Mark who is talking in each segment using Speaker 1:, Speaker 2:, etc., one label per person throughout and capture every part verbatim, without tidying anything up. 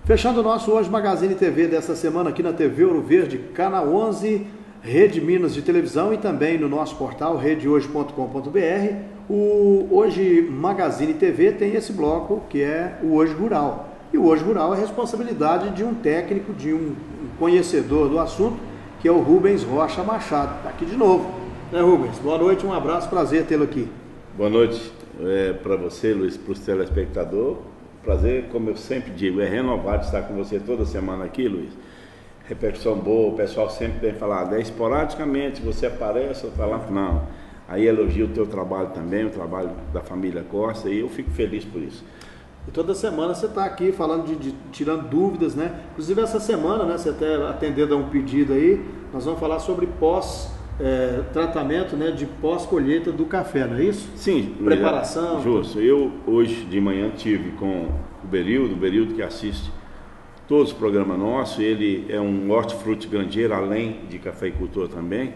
Speaker 1: Fechando o nosso Hoje Magazine T V desta semana aqui na T V Ouro Verde, Canal onze, Rede Minas de televisão e também no nosso portal rede hoje ponto com ponto br. O Hoje Magazine T V tem esse bloco que é o Hoje Rural. E o Hoje Rural é responsabilidade de um técnico, de um conhecedor do assunto, que é o Rubens Rocha Machado. Está aqui de novo, né, Rubens? Boa noite, um abraço, prazer tê-lo aqui.
Speaker 2: Boa noite é, para você, Luiz, para os telespectadores. Prazer, como eu sempre digo, é renovado estar com você toda semana aqui, Luiz. Repercussão boa, o pessoal sempre tem falado, é esporadicamente, você aparece, eu falo, não. Aí elogio o teu trabalho também, o trabalho da família Costa, e eu fico feliz por isso.
Speaker 1: E toda semana você está aqui falando de, de tirando dúvidas, né? Inclusive essa semana, né? Você até atendendo a um pedido aí, nós vamos falar sobre pós é, tratamento, né? De pós-colheita do café, não é isso?
Speaker 2: Sim.
Speaker 1: Preparação.
Speaker 2: Justo. Eu hoje de manhã tive com o Berildo, o Berildo que assiste todos os programas nossos. Ele é um hortifruti granjeiro, além de cafeicultor também.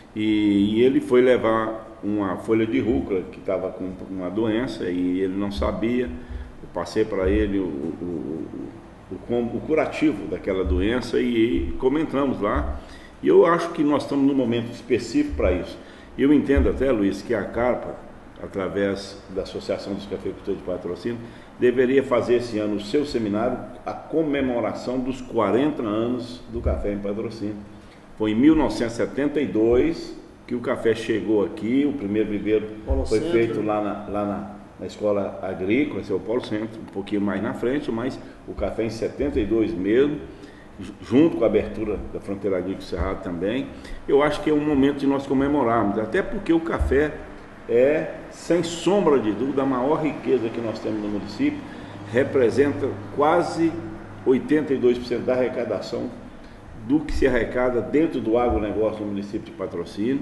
Speaker 2: E, e ele foi levar uma folha de rúcula que estava com uma doença e ele não sabia. Eu passei para ele o, o, o, o, o curativo daquela doença e comentamos lá. E eu acho que nós estamos num momento específico para isso. Eu entendo até, Luiz, que a Carpa, através da Associação dos Cafeicultores de Patrocínio, deveria fazer esse ano o seu seminário, a comemoração dos quarenta anos do café em Patrocínio. Foi em mil novecentos e setenta e dois que o café chegou aqui, o primeiro viveiro Polo foi Centro. feito lá na, lá na, na escola agrícola, esse é o Polo Centro, um pouquinho mais na frente, mas o café em setenta e dois mesmo, junto com a abertura da fronteira agrícola Cerrado também. Eu acho que é um momento de nós comemorarmos, até porque o café é, sem sombra de dúvida, a maior riqueza que nós temos no município, representa quase oitenta e dois por cento da arrecadação do que se arrecada dentro do agronegócio no município de Patrocínio,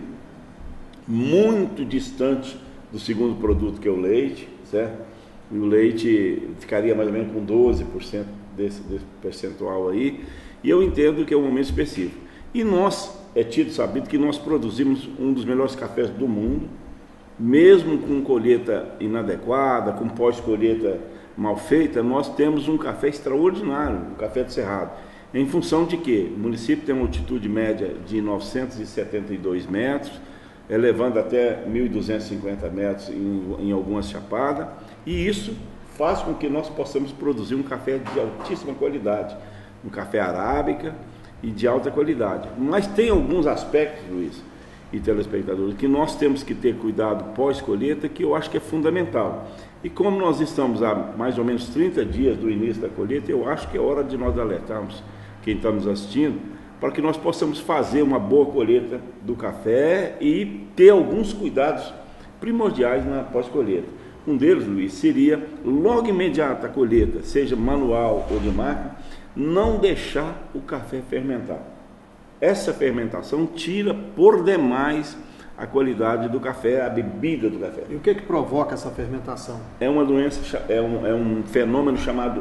Speaker 2: muito distante do segundo produto, que é o leite, certo? E o leite ficaria mais ou menos com doze por cento desse, desse percentual aí, e eu entendo que é um momento específico. E nós, é tido sabido que nós produzimos um dos melhores cafés do mundo, mesmo com colheita inadequada, com pós-colheita mal feita, nós temos um café extraordinário, o café do Cerrado. Em função de que o município tem uma altitude média de novecentos e setenta e dois metros, elevando até mil e duzentos e cinquenta metros em, em algumas chapadas, e isso faz com que nós possamos produzir um café de altíssima qualidade, um café arábica e de alta qualidade. Mas tem alguns aspectos, Luiz e telespectadores, que nós temos que ter cuidado pós-colheita, que eu acho que é fundamental. E como nós estamos há mais ou menos trinta dias do início da colheita, eu acho que é hora de nós alertarmos quem está nos assistindo, para que nós possamos fazer uma boa colheita do café e ter alguns cuidados primordiais na pós-colheita. Um deles, Luiz, seria, logo imediata a colheita, seja manual ou de máquina, não deixar o café fermentar. Essa fermentação tira por demais a qualidade do café, a bebida do café.
Speaker 1: E o que que provoca essa fermentação?
Speaker 2: É uma doença, é um, é um fenômeno chamado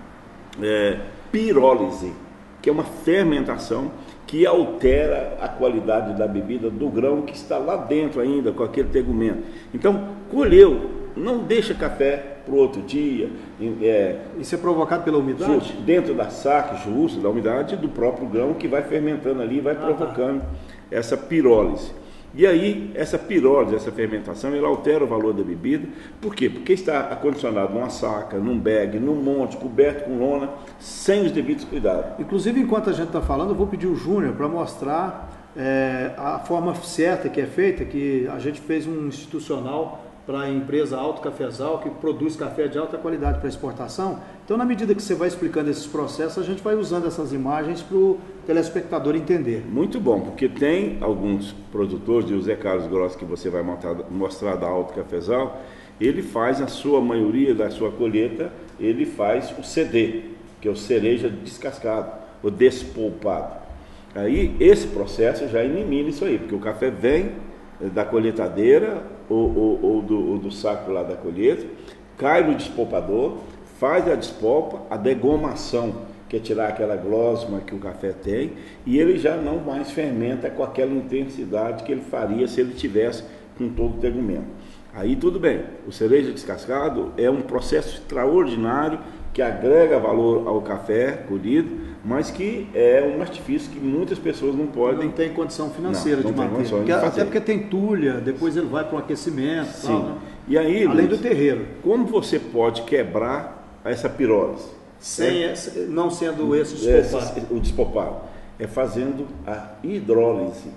Speaker 2: é, pirólise, que é uma fermentação que altera a qualidade da bebida do grão que está lá dentro ainda, com aquele tegumento. Então, colheu, não deixa café para o outro dia. É,
Speaker 1: Isso é provocado pela umidade?
Speaker 2: Justo, dentro da saca, justo, da umidade do próprio grão que vai fermentando ali, vai ah, provocando tá. essa pirólise. E aí, essa pirólise, essa fermentação, ela altera o valor da bebida. Por quê? Porque está acondicionado numa saca, num bag, num monte, coberto com lona, sem os devidos cuidados.
Speaker 1: Inclusive, enquanto a gente está falando, eu vou pedir o Júnior para mostrar é, a forma certa que é feita, que a gente fez um institucional para a empresa Alto Cafezal, que produz café de alta qualidade para exportação. Então, na medida que você vai explicando esses processos, a gente vai usando essas imagens para o telespectador entender.
Speaker 2: Muito bom, porque tem alguns produtores, de o Zé Carlos Gross, que você vai mostrar, mostrar da Alto Cafezal, ele faz, a sua maioria da sua colheita, ele faz o C D, que é o cereja descascado, o despolpado. Aí, esse processo já elimina isso aí, porque o café vem da colheitadeira ou, ou, ou, do, ou do saco lá da colheita, cai no despolpador, faz a despolpa, a degomação, que é tirar aquela glosma que o café tem, e ele já não mais fermenta com aquela intensidade que ele faria se ele tivesse com todo o tegumento. Aí tudo bem, o cereja descascado é um processo extraordinário que agrega valor ao café colhido, mas que é um artifício que muitas pessoas não podem...
Speaker 1: Não tem condição financeira
Speaker 2: não,
Speaker 1: de
Speaker 2: não
Speaker 1: manter.
Speaker 2: Condição
Speaker 1: porque,
Speaker 2: de
Speaker 1: até porque tem tulha, depois ele vai para um aquecimento.
Speaker 2: Sim.
Speaker 1: Tal, né?
Speaker 2: E aí,
Speaker 1: além
Speaker 2: Luiz,
Speaker 1: do terreiro.
Speaker 2: como você pode quebrar essa pirólise?
Speaker 1: Sem
Speaker 2: é,
Speaker 1: essa, não sendo esse despopado.
Speaker 2: O despopado. É fazendo a hidrólise.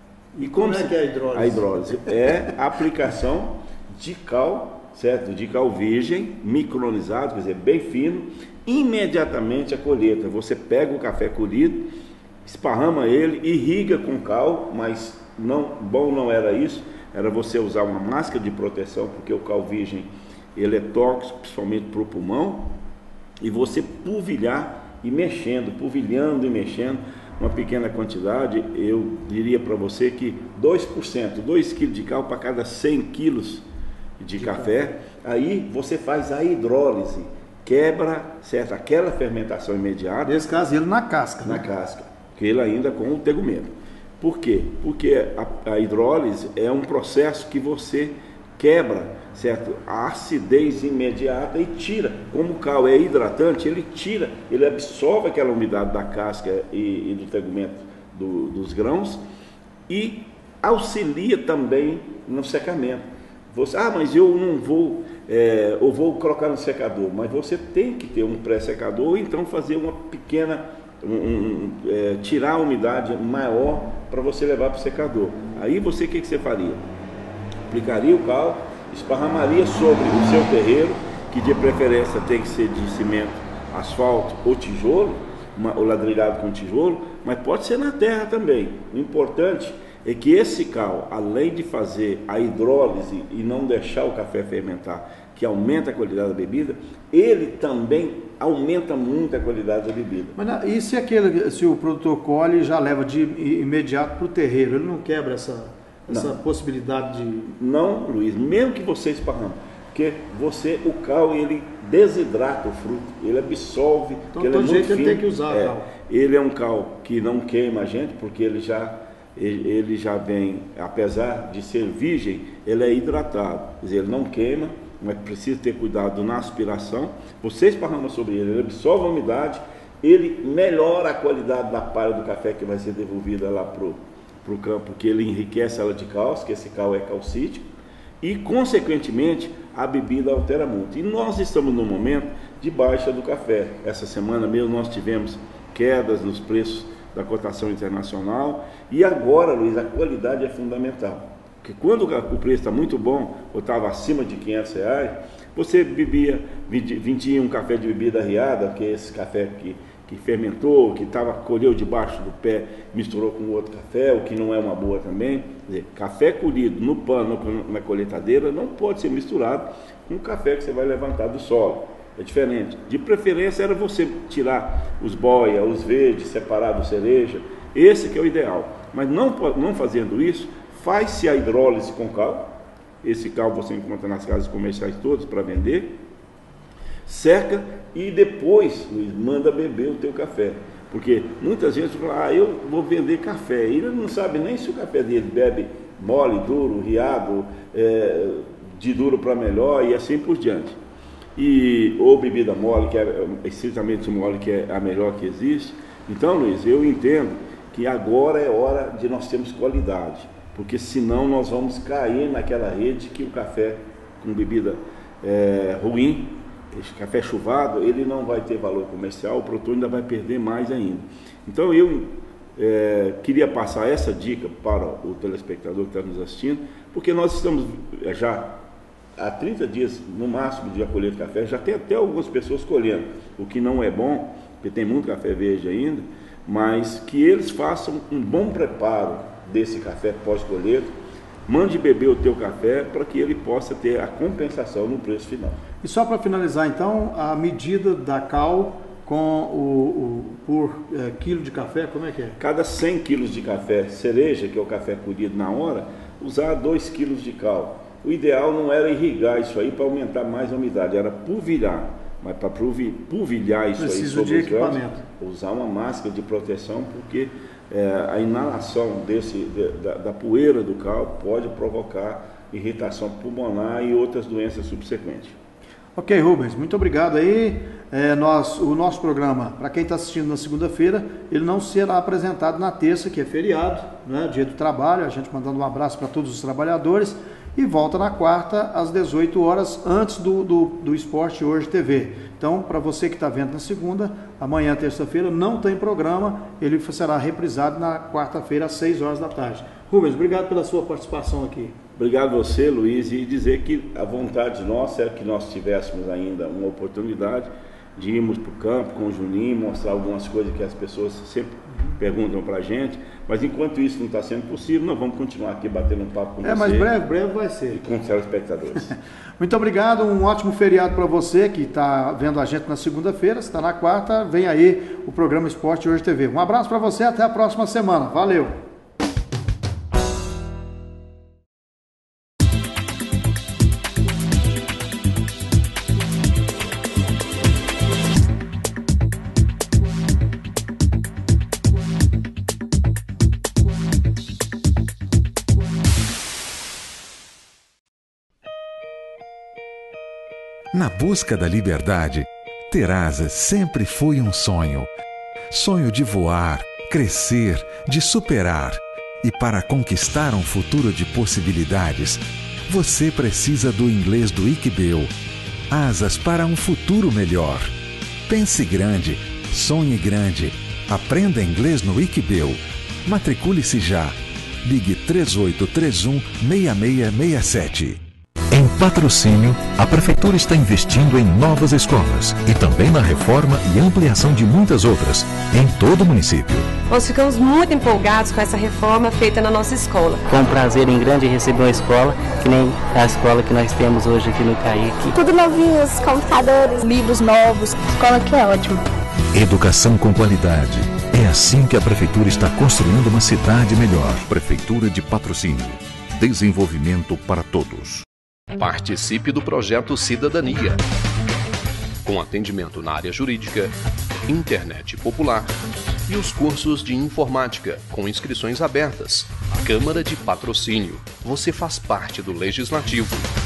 Speaker 1: E como, como é que é a hidrólise?
Speaker 2: A hidrólise é a aplicação de cal, certo? De cal virgem, micronizado, quer dizer, bem fino, imediatamente a colheita. Você pega o café colhido, esparrama ele, irriga com cal, mas não, bom não era isso, era você usar uma máscara de proteção, porque o cal virgem ele é tóxico, principalmente para o pulmão, e você polvilhar e mexendo, polvilhando e mexendo, uma pequena quantidade, eu diria para você que dois por cento, dois quilos de cal para cada cem quilos de, de café, café, aí você faz a hidrólise, quebra, certo, aquela fermentação imediata.
Speaker 1: Nesse caso, ele na casca.
Speaker 2: Na
Speaker 1: né?
Speaker 2: casca, que ele ainda com o tegumedo. Por quê? Porque a, a hidrólise é um processo que você quebra, certo, a acidez imediata e tira. Como o cal é hidratante, ele tira, ele absorve aquela umidade da casca e, e do tegumento do, dos grãos e auxilia também no secamento. Você, ah, mas eu não vou, é, eu vou colocar no secador, mas você tem que ter um pré-secador ou então fazer uma pequena, um, um, é, tirar a umidade maior para você levar para o secador. Aí você, o que, que você faria? Aplicaria o cal, esparramaria sobre o seu terreiro, que de preferência tem que ser de cimento, asfalto ou tijolo, uma, ou ladrilhado com tijolo, mas pode ser na terra também. O importante é que esse cal, além de fazer a hidrólise e não deixar o café fermentar, que aumenta a qualidade da bebida, ele também aumenta muito a qualidade da bebida.
Speaker 1: Mas e se, aquele, se o produtor colhe e já leva de imediato para o terreiro, ele não quebra essa, essa não. possibilidade de...
Speaker 2: Não, Luiz, mesmo que você esparrame, porque você, o cal, ele desidrata o fruto, ele absorve,
Speaker 1: então
Speaker 2: ele
Speaker 1: todo
Speaker 2: é
Speaker 1: jeito
Speaker 2: muito
Speaker 1: ele
Speaker 2: fino.
Speaker 1: tem que usar
Speaker 2: é,
Speaker 1: cal.
Speaker 2: Ele é um cal que não queima a gente, porque ele já... ele já vem, apesar de ser virgem, ele é hidratado, quer dizer, ele não queima, mas precisa ter cuidado na aspiração. Você esparrama sobre ele, ele absorve a umidade, ele melhora a qualidade da palha do café que vai ser devolvida lá para o campo, porque ele enriquece ela de cálcio, que esse cal é calcítico, e consequentemente a bebida altera muito. E nós estamos no momento de baixa do café. Essa semana mesmo nós tivemos quedas nos preços da cotação internacional, e agora, Luiz, a qualidade é fundamental, porque quando o preço está muito bom, ou estava acima de quinhentos reais, você bebia, vendia um café de bebida arriada, que é esse café que, que fermentou, que tava, colheu debaixo do pé, misturou com outro café, o que não é uma boa também. Quer dizer, café colhido no pano, na colheitadeira, não pode ser misturado com o café que você vai levantar do solo. É diferente. De preferência era você tirar os boia, os verdes, separar do cereja. Esse que é o ideal. Mas não, não fazendo isso, faz-se a hidrólise com cal. Esse cal você encontra nas casas comerciais todas para vender. Seca e depois, Luiz, manda beber o teu café. Porque muitas vezes você fala, ah, eu vou vender café. E ele não sabe nem se o café dele bebe mole, duro, riado, é, de duro para melhor e assim por diante. E, ou bebida mole, que é estritamente mole, que é a melhor que existe. Então, Luiz, eu entendo que agora é hora de nós termos qualidade, porque senão nós vamos cair naquela rede que o café com bebida é, ruim, esse café chuvado, ele não vai ter valor comercial, o produtor ainda vai perder mais ainda. Então eu é, queria passar essa dica para o telespectador que está nos assistindo, porque nós estamos já há trinta dias no máximo de colher de café, já tem até algumas pessoas colhendo, o que não é bom, porque tem muito café verde ainda, mas que eles façam um bom preparo desse café pós-colheita, mande beber o teu café para que ele possa ter a compensação no preço final.
Speaker 1: E só para finalizar então, a medida da cal com o, o por é, quilo de café, como é que é?
Speaker 2: Cada cem quilos de café cereja, que é o café colhido na hora, usar dois quilos de cal. O ideal não era irrigar isso aí para aumentar mais a umidade, era polvilhar. Mas para polvilhar isso
Speaker 1: Preciso
Speaker 2: aí sobre
Speaker 1: de equipamento.
Speaker 2: Grãos, usar uma máscara de proteção, porque é, a inalação desse, de, da, da poeira do cal pode provocar irritação pulmonar e outras doenças subsequentes.
Speaker 1: Ok, Rubens, muito obrigado aí. é, nós, o nosso programa, para quem está assistindo na segunda-feira, ele não será apresentado na terça, que é feriado, né, dia do trabalho, a gente mandando um abraço para todos os trabalhadores, e volta na quarta às dezoito horas, antes do, do, do Esporte Hoje T V. Então, para você que está vendo na segunda, amanhã, terça-feira, não tem programa, ele será reprisado na quarta-feira às seis horas da tarde. Rubens, obrigado pela sua participação aqui.
Speaker 2: Obrigado a você, Luiz, e dizer que a vontade nossa é que nós tivéssemos ainda uma oportunidade de irmos para o campo com o Juninho, mostrar algumas coisas que as pessoas sempre perguntam para a gente, mas enquanto isso não está sendo possível, nós vamos continuar aqui batendo um papo com
Speaker 1: é,
Speaker 2: você.
Speaker 1: É, mas breve, breve vai ser.
Speaker 2: E com os telespectadores.
Speaker 1: Muito obrigado, um ótimo feriado para você que está vendo a gente na segunda-feira, se está na quarta, vem aí o programa Esporte Hoje T V. Um abraço para você, até a próxima semana. Valeu!
Speaker 3: Na busca da liberdade, ter asas sempre foi um sonho. Sonho de voar, crescer, de superar. E para conquistar um futuro de possibilidades, você precisa do inglês do Iqbel. Asas para um futuro melhor. Pense grande, sonhe grande. Aprenda inglês no Iqbel. Matricule-se já. Ligue três oito três um, seis seis seis sete.
Speaker 4: Em Patrocínio, a Prefeitura está investindo em novas escolas e também na reforma e ampliação de muitas outras, em todo o município.
Speaker 5: Nós ficamos muito empolgados com essa reforma feita na nossa escola.
Speaker 6: Foi um prazer em grande receber uma escola, que nem a escola que nós temos hoje aqui no Caique.
Speaker 7: Tudo novinho, os computadores, livros novos, escola que é ótima.
Speaker 4: Educação com qualidade. É assim que a Prefeitura está construindo uma cidade melhor.
Speaker 8: Prefeitura de Patrocínio. Desenvolvimento para todos.
Speaker 9: Participe do projeto Cidadania, com atendimento na área jurídica, internet popular e os cursos de informática, com inscrições abertas. Câmara de Patrocínio. Você faz parte do Legislativo.